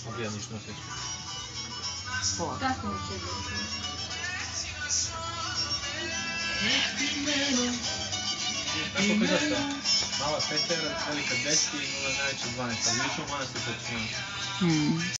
Obijaniš nosić. Kako će biti? Kako bi dosta? Mala 5 evra, velika 10 i nula najveća 12, ali više u manastir počinjamo.